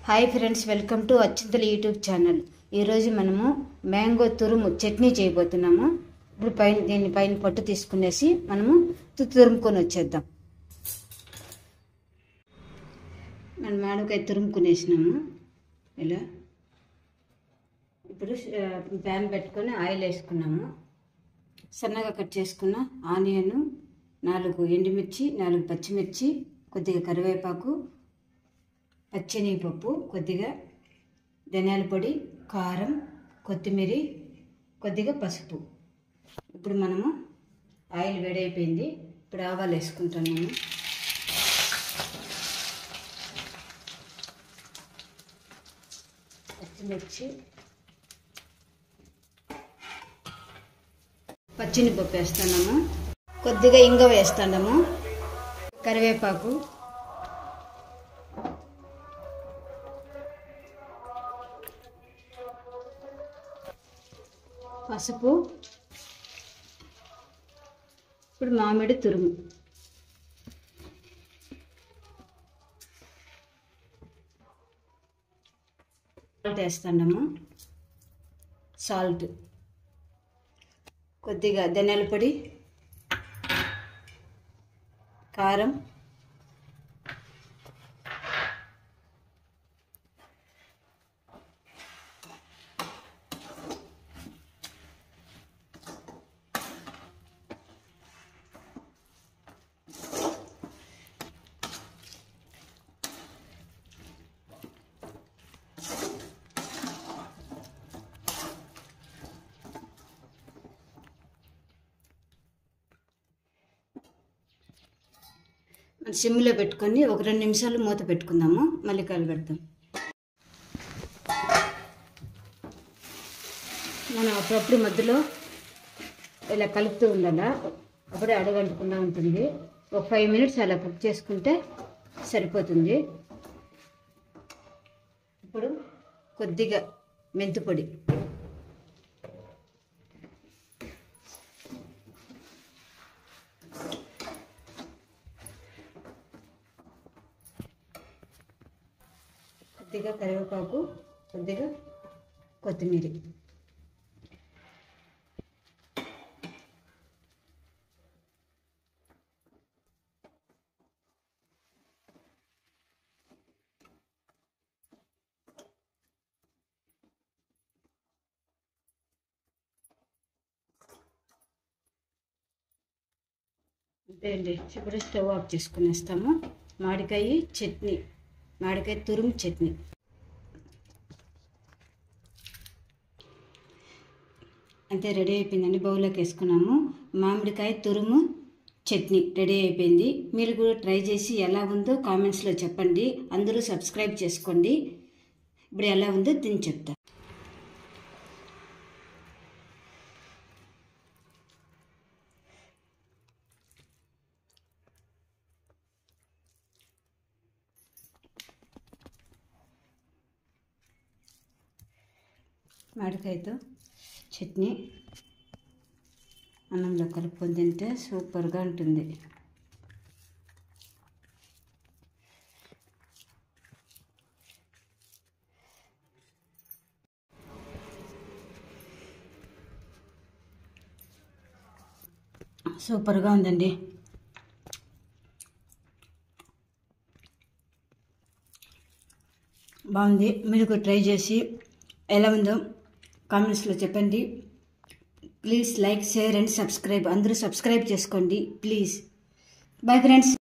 Hi friends, welcome to Achchintala YouTube channel. ఈరోజు మనము mango తురుము చట్నీ చేయబోతున్నాము. ఇప్పుడు దీనిపైన పొట్టు తీసుకునేసి మనము తురుముకొని వచ్చేద్దాం. మనం మామిడికాయ తురుముకునేసినాము ఇలా. ఇప్పుడు ప్యాన్ పెట్టుకొని ఆయిల్ వేసుకున్నాము. సన్నగా కట్ చేసుకున్న ఆనియన్, 4 ఎండుమిర్చి, 4 పచ్చిమిర్చి, కొద్దిగా కరివేపాకు, పచ్చెనగపప్పు, కొద్దిగా ధనియాల పొడి, కారం, కొత్తిమీర, కొద్దిగా పసుపు. ఇప్పుడు మనము ఆయిల్ వేడైపోయింది. ఇప్పుడు ఆవాలు వేసుకుంటున్నాము. పచ్చిమిర్చి, పచ్చినిపప్పు వేస్తున్నాము. కొద్దిగా ఇంగ వేస్తున్నాము. కరివేపాకు, పసుపు. ఇప్పుడు మామిడి తురుము వేస్తున్నాము. సాల్ట్, కొద్దిగా ధనియాల పొడి, కారం, సిమ్లో పెట్టుకొని ఒక 2 నిమిషాలు మూత పెట్టుకుందాము. మళ్ళీ కలబెడతాం. మనం అప్పుడప్పుడు మధ్యలో ఇలా కలుపుతూ ఉండాలా, అప్పుడే అడగంటకుండా ఉంటుంది. ఒక 5 మినిట్స్ అలా కుక్ చేసుకుంటే సరిపోతుంది. ఇప్పుడు కొద్దిగా మెంతిపొడి, కొద్దిగా కరివేపాకు, కొద్దిగా కొత్తిమీర. అంతే అండి. ఇప్పుడు స్టవ్ ఆఫ్ చేసుకునేస్తాము. మామిడికాయ చట్నీ, మామిడికాయ తురుము చట్నీ. అంతే, రెడీ అయిపోయిందండి. బౌల్లోకి వేసుకున్నాము. మామిడికాయ తురుము చట్నీ రెడీ అయిపోయింది. మీరు కూడా ట్రై చేసి ఎలా ఉందో కామెంట్స్లో చెప్పండి. అందరూ సబ్స్క్రైబ్ చేసుకోండి. ఇప్పుడు ఎలా ఉందో తిని చెప్తా. మామిడికాయతో చట్నీ అన్నంలో కలుపుకొని తింటే సూపర్గా ఉంటుంది. సూపర్గా ఉందండి. బాగుంది. మీరు కూడా ట్రై చేసి ఎలా ఉందో కామెంట్స్లో చెప్పండి. Please like, share and subscribe. అందరూ సబ్స్క్రైబ్ చేసుకోండి ప్లీజ్. Bye friends.